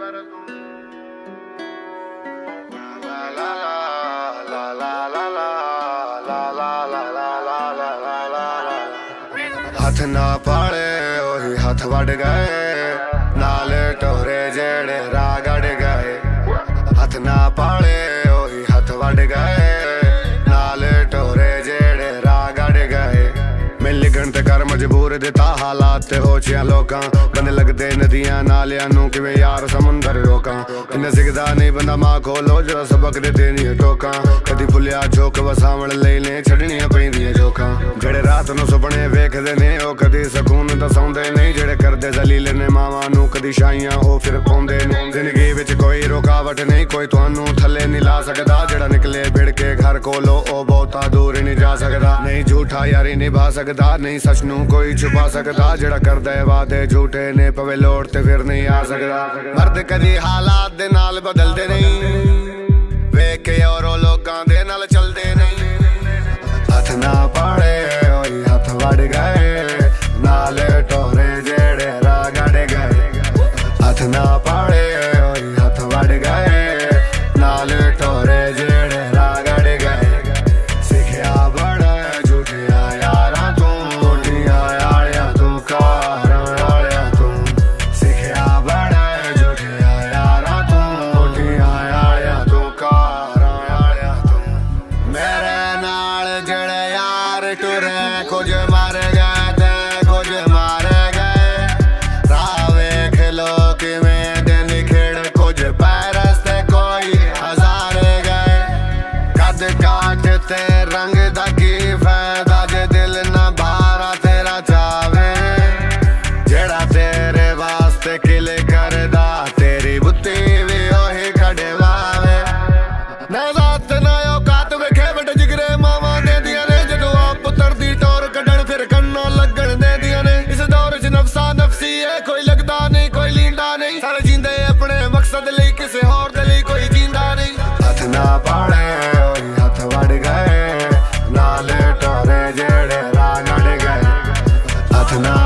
हथ ना पाले ओही हथ वड़ गए, नाले टोरे जेड़े राह गड़ गए। हथ ना पाले ओही हथ वड़ गए, नाले टोरे जेड़े राह गड़ गए। मिल लिखण ते कर मजबूर दिता हालात ते होचिया लोकां, बंदे लगदे नदियां नालियां नू किवें यार समुंदर रोकां। इन्ना सिखदा नहीं बंदा मां खोलो जरा सबक दे देनी टोकां। कदी भुलिया झोक वसावण लई ने छड़नियां पैंदियां जोकां। जेड़े रात नू सुपने वेखदे ने ओ कदी सकून दा सौंदे नहीं, जेड़े करदे जलील ने मावां नू कदी शाइयां ओ फिर पाउंदे ने। जिंदगी विच कोई रुकावट नहीं, कोई तुहानू थल्ले नहीं ला सकदा। जेड़ा निकले भिड़ के घर कोलो ओ बहुता दूर नहीं जा सकदा। नहीं झूठा यारी निभा सकदा, नहीं सच नू कोई छुपा सकदा। जेड़ा करदा है वादे झूठे ने पवे लोड़ ते फिर नहीं आ सकदा। मर्द कदी हालात दे नाल बदलदे नहीं, वेख के औरों लोगां दे नाल चलदे नहीं। हथ ना पाड़े ओही हथ वड़ गए, नाले टोरे जेड़े राह गड़ गए। हथ ना पाड़े ओही हथ वड़ गए, नाले टोरे जेड़े राह गड़ गए। सिखिया बड़ा झूठिया यारां तू, कोठियां आलियां तू कारां आलियां तू। सिखिया बड़ा झूठिया यारां तू, कोठियां आलियां तू कारां आलियां तू। मेरे नाल जेड़े यार टुरे कुछ मर गए ते कुछ मारे गए। राह वेख लो किवें दिन खिड़, कुछ पैरस ते कोई हजारे गए। कद काठ ते रंग दा की फायदा जे दिल ना बारा तेरा चावे। जेड़ा तेरे वास्ते किले करदा तेरी बुत्ती भी ओही खड़वावे। ना जात ना औकात वेखे बड़े जिगरे मावां दे दियां ने, जदों आप पुत्तर दी टोर कड्ढण फिर कन्नों लगण दे दियां ने। इस दौर च नफसा नफसी है, कोई लगदा नहीं कोई लींदा नहीं। सारे जींदे अपने मकसद लई, किसे होर दे लई कोई जींदा नहीं। हथ ना पाड़े ओही हथ वड़ गए, नाले टोरे जेड़े राह गड़ गए। हथ ना